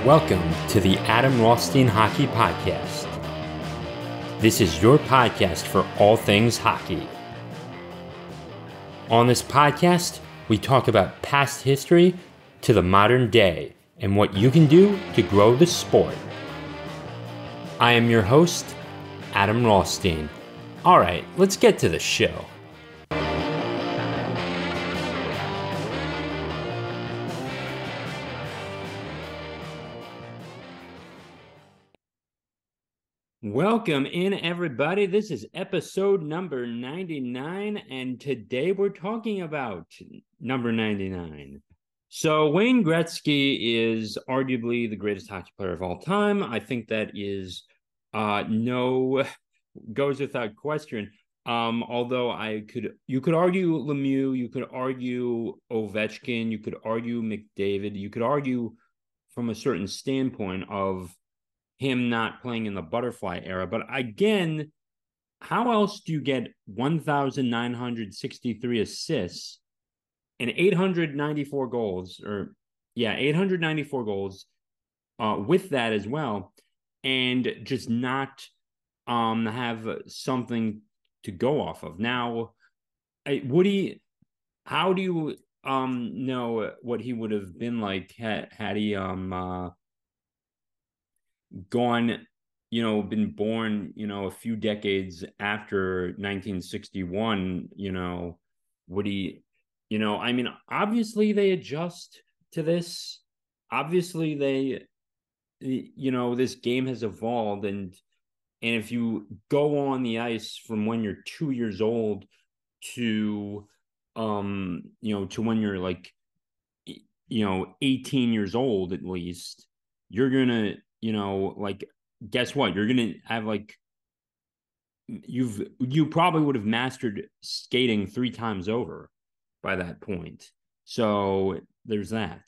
Welcome to the Adam Rothstein Hockey Podcast. This is your podcast for all things hockey. On this podcast, we talk about past history to the modern day and what you can do to grow the sport. I am your host, Adam Rothstein. All right, let's get to the show. Welcome in, everybody. This is episode number 99, and today we're talking about number 99. So Wayne Gretzky is arguably the greatest hockey player of all time. I think that is goes without question. Although you could argue Lemieux, you could argue Ovechkin, you could argue McDavid, you could argue from a certain standpoint of him not playing in the butterfly era. But again, how else do you get 1,963 assists and 894 goals, 894 goals with that as well, and just not have something to go off of? Now, Woody, how do you know what he would have been like had he been born, a few decades after 1961, would he, obviously they adjust to this. Obviously this game has evolved, and if you go on the ice from when you're 2 years old to, to when you're 18 years old, at least, you're gonna, guess what? You're going to have you probably would have mastered skating 3 times over by that point. So there's that.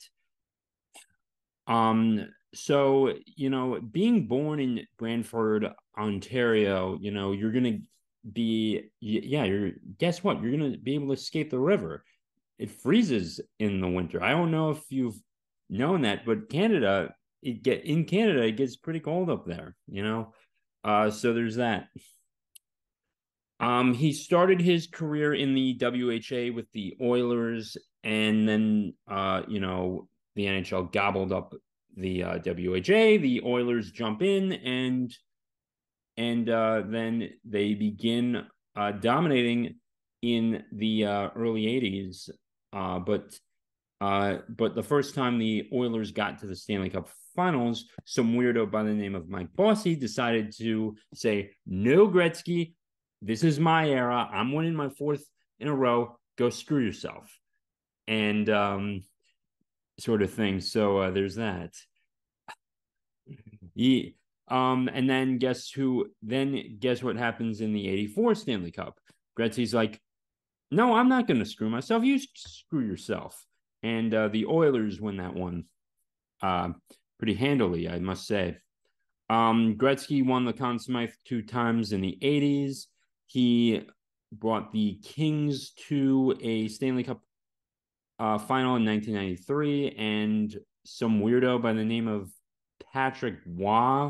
So, being born in Brantford, Ontario, you're going to be, guess what? You're going to be able to skate the river. It freezes in the winter. I don't know if you've known that, but Canada, it gets pretty cold up there, so there's that. He started his career in the WHA with the Oilers, and then the NHL gobbled up the WHA. The Oilers jump in, and then they begin dominating in the early 80s, but the first time the Oilers got to the Stanley Cup Finals, some weirdo by the name of Mike Bossy decided to say, "No, Gretzky, this is my era. I'm winning my 4th in a row. Go screw yourself," and sort of thing. So there's that. And then guess what happens in the 84 Stanley Cup? Gretzky's like, "No, I'm not going to screw myself. You screw yourself." And the Oilers win that one pretty handily, I must say. Gretzky won the Conn Smythe 2 times in the 80s. He brought the Kings to a Stanley Cup final in 1993, and some weirdo by the name of Patrick Waugh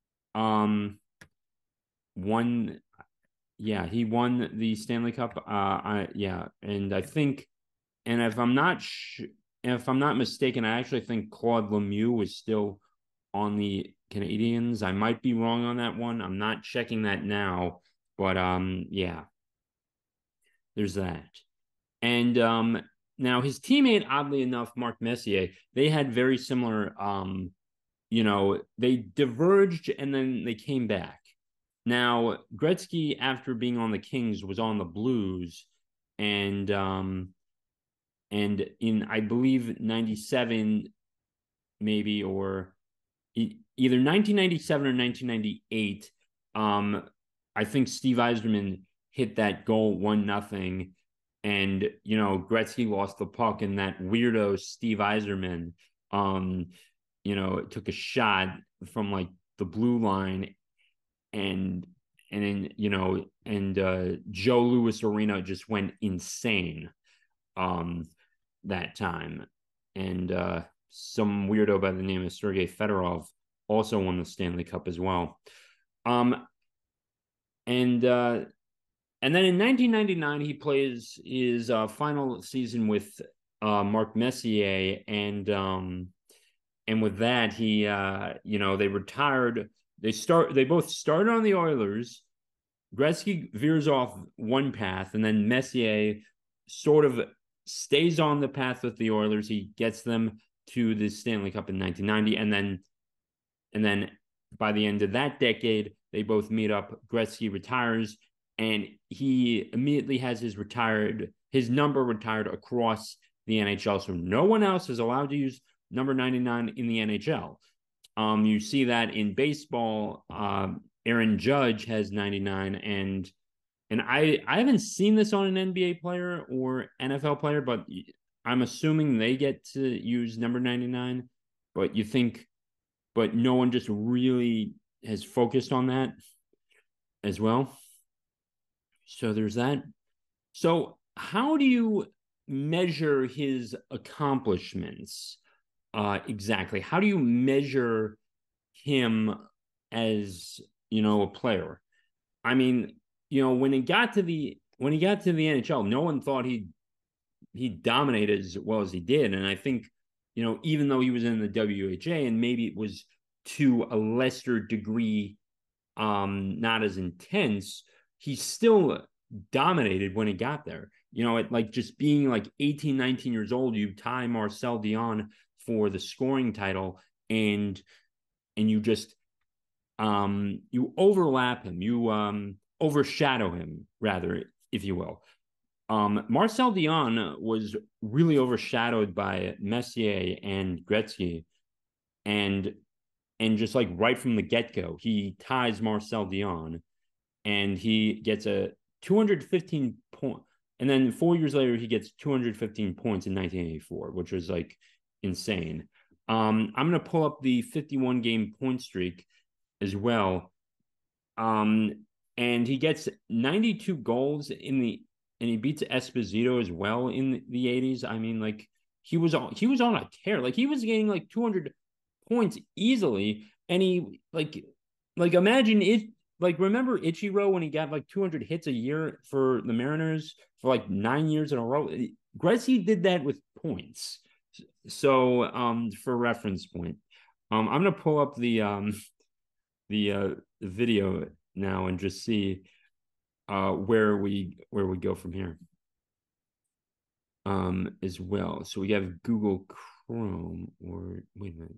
won. Yeah, he won the Stanley Cup. And I think, and if I'm not mistaken, I actually think Claude Lemieux was still on the Canadiens. I might be wrong on that one. I'm not checking that now, but there's that. And now his teammate, oddly enough, Mark Messier, they had very similar. They diverged and then they came back. Now Gretzky, after being on the Kings, was on the Blues, and in, I believe, 97, maybe, or either 1997 or 1998, I think Steve Yzerman hit that goal 1-0, and Gretzky lost the puck, and that weirdo Steve Yzerman took a shot from the blue line, and then Joe Louis Arena just went insane that time. And some weirdo by the name of Sergei Fedorov also won the Stanley Cup as well. Um, and then in 1999, he plays his final season with Mark Messier, and with that, he they retired. They both started on the Oilers. Gretzky veers off one path, and then Messier sort of stays on the path with the Oilers. He gets them to the Stanley Cup in 1990, and then by the end of that decade, they both meet up. Gretzky retires, and he immediately has his number retired across the NHL. So no one else is allowed to use number 99 in the NHL. You see that in baseball. Aaron Judge has 99, and I haven't seen this on an NBA player or NFL player, but I'm assuming they get to use number 99. But no one just really has focused on that as well. So there's that. So how do you measure his accomplishments exactly? How do you measure him as, a player? I mean, when he got to the NHL, no one thought he dominated as well as he did. And I think, even though he was in the WHA and maybe it was to a lesser degree, not as intense, he still dominated when he got there. At like just being like 18, 19 years old, you tie Marcel Dionne for the scoring title, and you just you overlap him, you overshadow him, rather, if you will. Marcel Dionne was really overshadowed by Messier and Gretzky, and just like right from the get-go, he ties Marcel Dionne, and he gets a 215 point, and then 4 years later he gets 215 points in 1984, which was like insane. I'm gonna pull up the 51 game point streak as well. And he gets 92 goals and he beats Esposito as well in the 80s. I mean, like he was on a tear. Like he was getting like 200 points easily, and he like imagine it. Like, remember Ichiro when he got like 200 hits a year for the Mariners for like 9 years in a row? Gretzky did that with points. So, for reference point, I'm gonna pull up the video now and just see where we go from here as well. So we have Google Chrome, or wait a minute.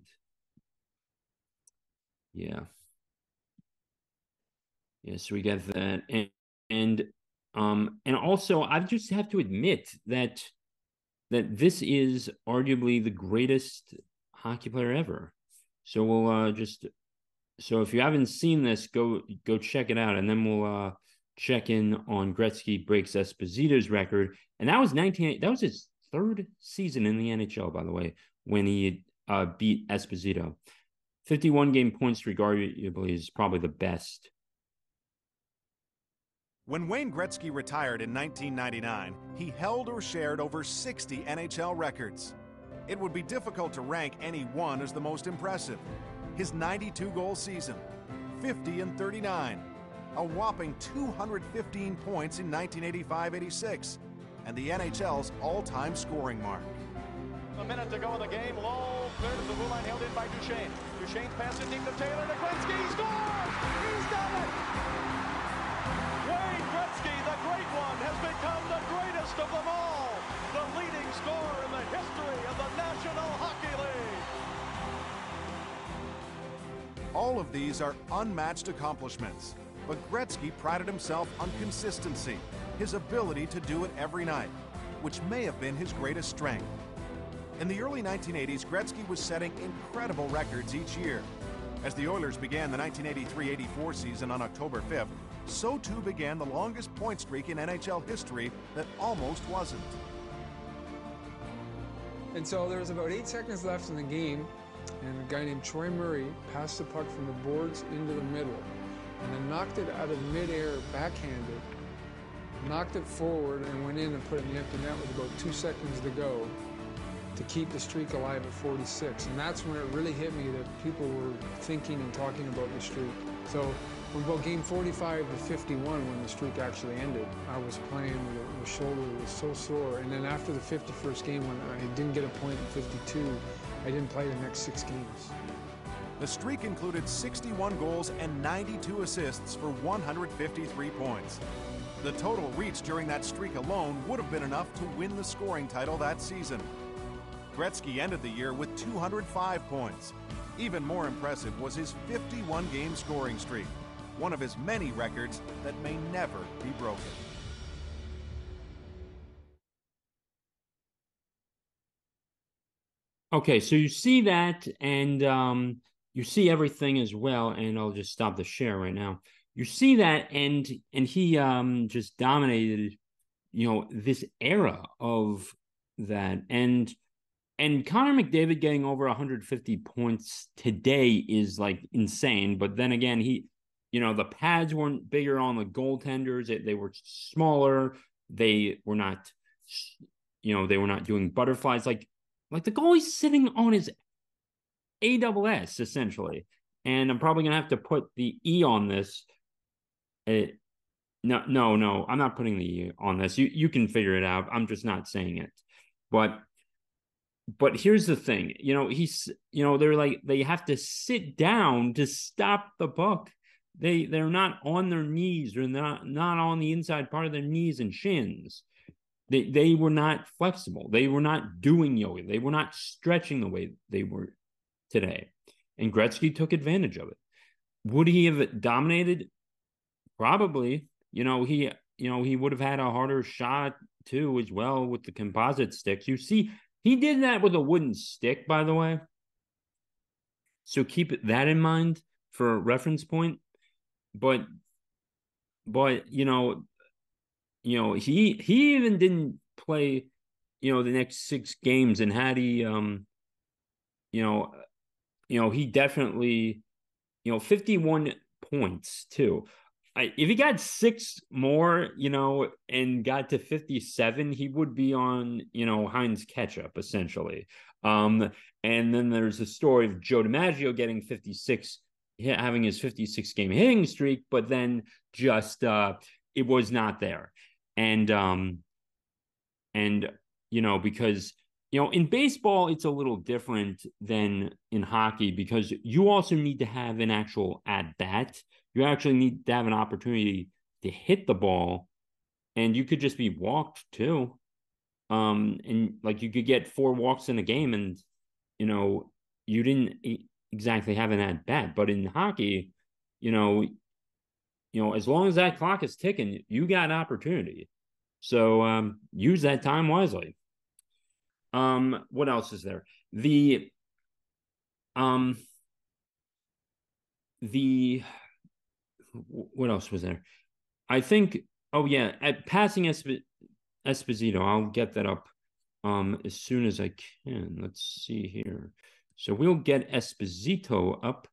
Yeah, so we got that, and also I just have to admit that this is arguably the greatest hockey player ever. So we'll so if you haven't seen this, go check it out, and then we'll check in on Gretzky breaks Esposito's record, and that was his third season in the NHL, by the way, when he beat Esposito. 51 game point streak arguably is probably the best. When Wayne Gretzky retired in 1999, he held or shared over 60 NHL records. It would be difficult to rank any one as the most impressive. His 92-goal season, 50 and 39, a whopping 215 points in 1985-86, and the NHL's all-time scoring mark. A minute to go in the game. Low, clear to the blue line, held in by Duchesne. Duchesne's pass it deep to Taylor. To Gretzky. He scores! He's done it! Wayne Gretzky, the great one, has become the greatest of them all. The leading scorer in the history of the National Hockey League. All of these are unmatched accomplishments, but Gretzky prided himself on consistency, his ability to do it every night, which may have been his greatest strength. In the early 1980s, Gretzky was setting incredible records each year. As the Oilers began the 1983-84 season on October 5th, so too began the longest point streak in NHL history that almost wasn't. And so there was about 8 seconds left in the game, and a guy named Troy Murray passed the puck from the boards into the middle, and then knocked it out of midair backhanded, knocked it forward and went in and put it in the empty net with about 2 seconds to go. to keep the streak alive at 46. And that's when it really hit me that people were thinking and talking about the streak. So from about game 45 to 51, when the streak actually ended, I was playing with the shoulder was so sore. And then after the 51st game, when I didn't get a point in 52, I didn't play the next 6 games. The streak included 61 goals and 92 assists for 153 points. The total reached during that streak alone would have been enough to win the scoring title that season. Gretzky ended the year with 205 points. Even more impressive was his 51-game scoring streak, one of his many records that may never be broken. Okay, so you see that, and you see everything as well, and I'll just stop the share right now. You see that, and he just dominated, this era of that, and Connor McDavid getting over 150 points today is like insane. But then again, the pads weren't bigger on the goaltenders; they were smaller. They were not, they were not doing butterflies like the goalie's sitting on his AWS essentially. And I'm probably gonna have to put the E on this. No, I'm not putting the E on this. You can figure it out. I'm just not saying it. But here's the thing, they're like, they have to sit down to stop the puck. They're not on their knees, or not on the inside part of their knees and shins. They were not flexible. They were not doing yoga. They were not stretching the way they were today. And Gretzky took advantage of it. Would he have dominated? Probably. He would have had a harder shot too as well with the composite sticks. You see, he did that with a wooden stick, by the way. So keep that in mind for a reference point. But he even didn't play, the next 6 games, and had he he definitely, 51 points too. If he got 6 more, and got to 57, he would be on, Heinz ketchup essentially. And then there's the story of Joe DiMaggio getting 56, having his 56-game hitting streak, but then just it was not there. And because in baseball, it's a little different than in hockey, because you also need to have an actual at-bat. You actually need to have an opportunity to hit the ball, and you could just be walked too. And like, you could get 4 walks in a game, and, you didn't exactly have an at-bat. But in hockey, as long as that clock is ticking, you got opportunity. So use that time wisely. What else is there? What else was there? I think, at passing Esposito, I'll get that up as soon as I can. Let's see here. So we'll get Esposito up.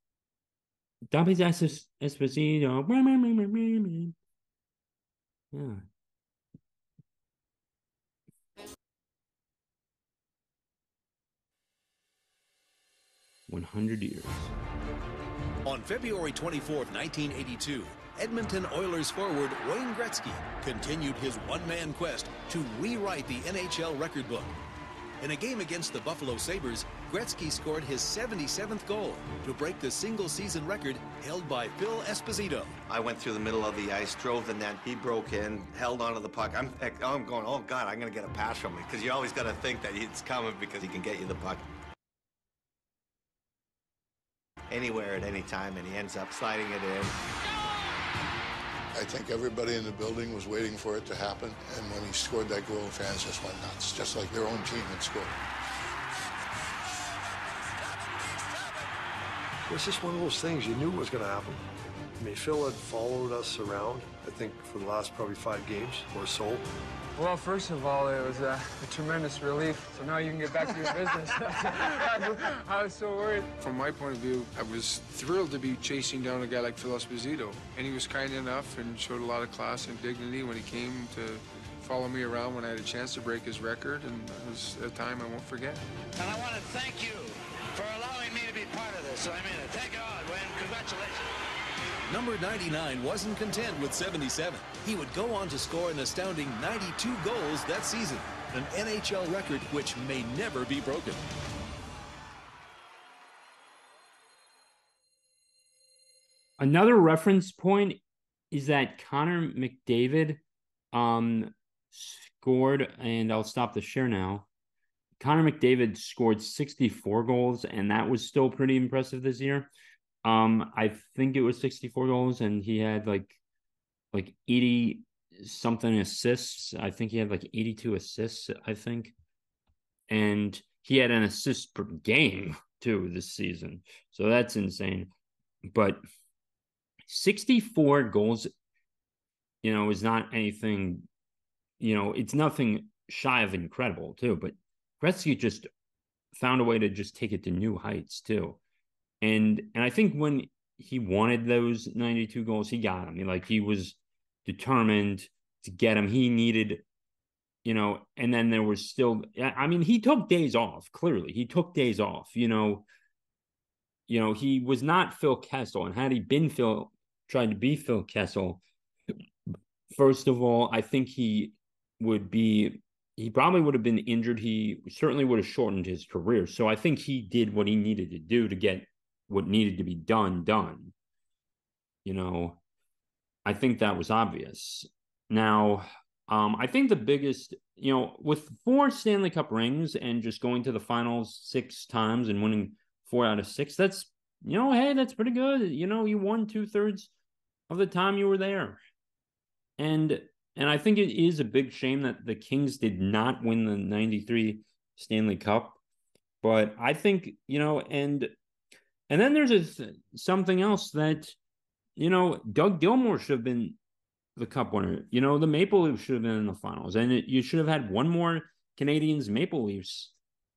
Esposito. Yeah. 100 years. On February 24th, 1982, Edmonton Oilers forward Wayne Gretzky continued his one-man quest to rewrite the NHL record book. In a game against the Buffalo Sabres, Gretzky scored his 77th goal to break the single-season record held by Phil Esposito. I went through the middle of the ice, drove the net, he broke in, held onto the puck. I'm going, oh God, I'm going to get a pass from him, because you always got to think that it's coming because he can get you the puck anywhere at any time, and he ends up sliding it in. I think everybody in the building was waiting for it to happen, and when he scored that goal, fans just went nuts, just like their own team had scored. It was just one of those things you knew was going to happen. I mean, Phil had followed us around, I think, for the last probably 5 games or so. Well, first of all, it was a tremendous relief. So now you can get back to your business. I was so worried. From my point of view, I was thrilled to be chasing down a guy like Phil Esposito. And he was kind enough and showed a lot of class and dignity when he came to follow me around when I had a chance to break his record, and it was a time I won't forget. And I want to thank you for allowing me to be part of this. I mean it. Thank God, Wayne. Congratulations. Number 99 wasn't content with 77. He would go on to score an astounding 92 goals that season, an NHL record which may never be broken. Another reference point is that Connor McDavid scored, and I'll stop the share now. Connor McDavid scored 64 goals, and that was still pretty impressive this year. I think it was 64 goals, and he had like 80 something assists. I think he had like 82 assists, I think. And he had an assist per game too this season. So that's insane. But 64 goals, is not anything, it's nothing shy of incredible too. But Gretzky just found a way to just take it to new heights too. And I think when he wanted those 92 goals, he got them. He was determined to get them. He needed, and then there was still, he took days off. Clearly, he took days off. He was not Phil Kessel, and had he been tried to be Phil Kessel, first of all, I think he probably would have been injured. He certainly would have shortened his career. So I think he did what he needed to do to get what needed to be done. I think that was obvious. Now, I think the biggest, with 4 Stanley Cup rings and just going to the finals 6 times and winning 4 out of 6, that's, hey, that's pretty good. You won 2/3 of the time you were there. And I think it is a big shame that the Kings did not win the 93 Stanley Cup. But I think, and then there's something else that, Doug Gilmour should have been the Cup winner. The Maple Leafs should have been in the finals. And you should have had one more Canadiens Maple Leafs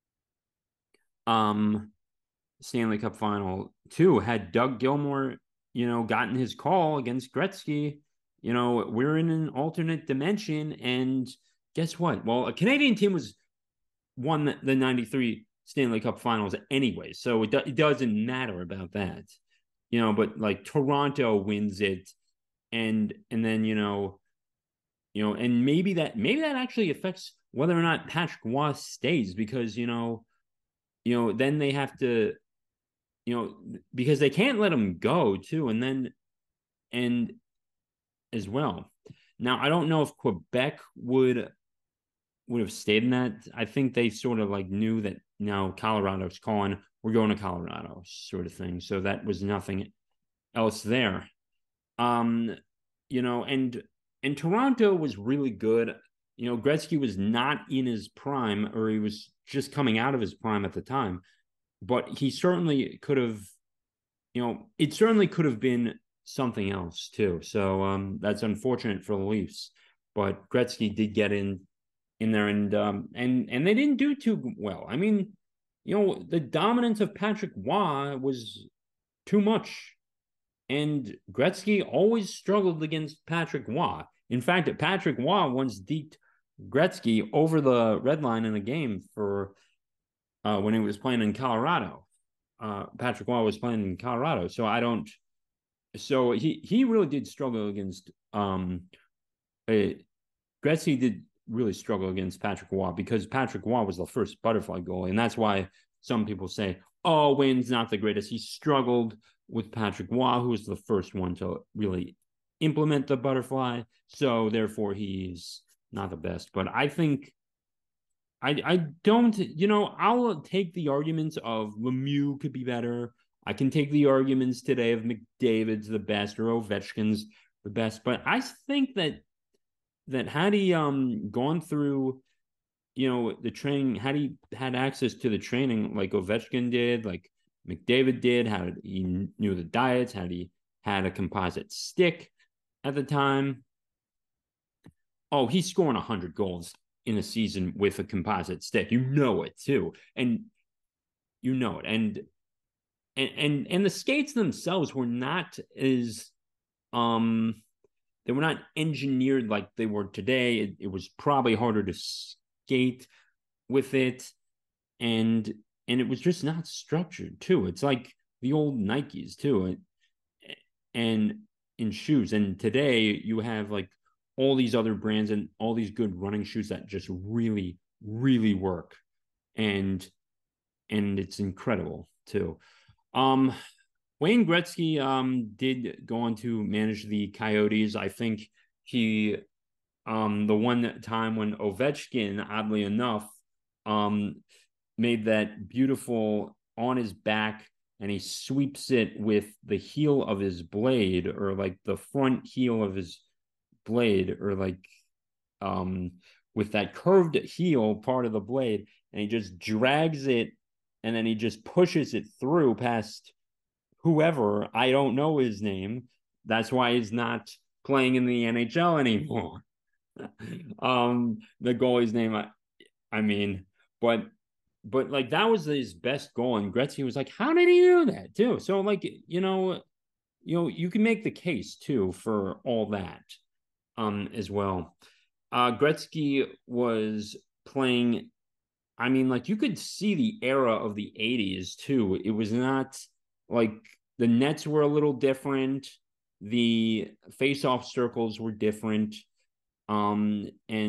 Stanley Cup final too. Had Doug Gilmour, gotten his call against Gretzky, we're in an alternate dimension. And guess what? Well, a Canadian team won the 93 Stanley Cup finals anyway. So it doesn't matter about that, but like Toronto wins it. And then, and maybe that actually affects whether or not Patrick Roy stays, because, then they have to, because they can't let him go too. And as well. Now, I don't know if Quebec would have stayed in that. I think they sort of knew that now Colorado's calling, we're going to Colorado sort of thing. So that was nothing else there. And Toronto was really good. Gretzky was not in his prime, or he was just coming out of his prime at the time, but he certainly could have, it certainly could have been something else too. So that's unfortunate for the Leafs, but Gretzky did get in there, and they didn't do too well. The dominance of Patrick Roy was too much, and Gretzky always struggled against Patrick Roy. In fact, Patrick Roy once deked Gretzky over the red line in a game for when he was playing in Colorado. Patrick Roy was playing in Colorado, so he really did struggle against Gretzky did really struggle against Patrick Roy, because Patrick Roy was the first butterfly goalie, and that's why some people say, oh, Wayne's not the greatest. He struggled with Patrick Roy, who was the first one to really implement the butterfly, so therefore he's not the best. But I think I don't, I'll take the arguments of Lemieux could be better. I can take the arguments today of McDavid's the best or Ovechkin's the best, but I think that had he gone through, the training, had he had access to the training like Ovechkin did, like McDavid did, how he knew the diets, how he had a composite stick at the time. Oh, he's scoring 100 goals in a season with a composite stick. It too. And it. And the skates themselves were not as they were not engineered like they were today. It was probably harder to skate with it, and it was just not structured too. It's like the old Nikes too, and in shoes. And today you have like all these other brands and all these good running shoes that just really, really work, and it's incredible too. Wayne Gretzky did go on to manage the Coyotes. I think he the one time when Ovechkin, oddly enough, made that beautiful on his back, and he sweeps it with the heel of his blade, or like the front heel of his blade, or like with that curved heel part of the blade, and he just drags it, and then he just pushes it through past whoever. I don't know his name. That's why he's not playing in the NHL anymore. The goalie's name, I mean, but like that was his best goal, and Gretzky was like, how did he do that too? So like, you can make the case too for all that as well. Gretzky was playing, I mean, like you could see the era of the 80s too. It was not like, the nets were a little different, the face-off circles were different, and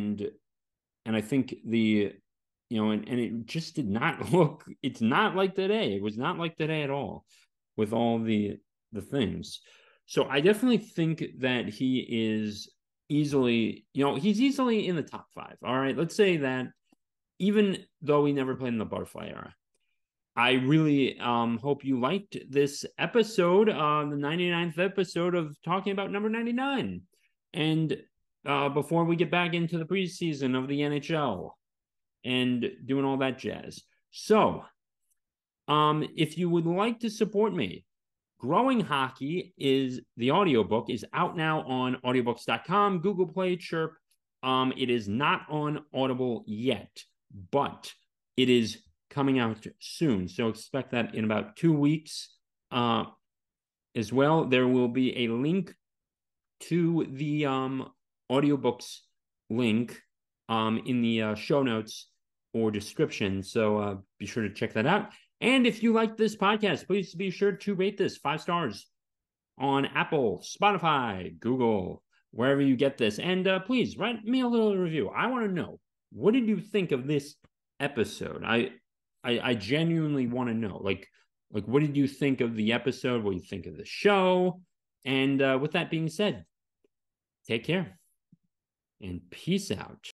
I think and it just did not look, it's not like today. It was not like today at all, with all the things. So I definitely think that he is easily, he's easily in the top 5. All right, let's say that, even though he never played in the butterfly era. I really hope you liked this episode, the 99th episode of talking about number 99. And before we get back into the preseason of the NHL and doing all that jazz. So, if you would like to support me, Growing Hockey is the audiobook, is out now on audiobooks.com, Google Play, Chirp. It is not on Audible yet, but it is coming out soon. So expect that in about 2 weeks as well. There will be a link to the audiobooks link in the show notes or description. So be sure to check that out. And if you like this podcast, please be sure to rate this 5 stars on Apple, Spotify, Google, wherever you get this. And please write me a little review. I want to know, what did you think of this episode? I genuinely want to know, like what did you think of the episode? What do you think of the show? And with that being said, take care and peace out.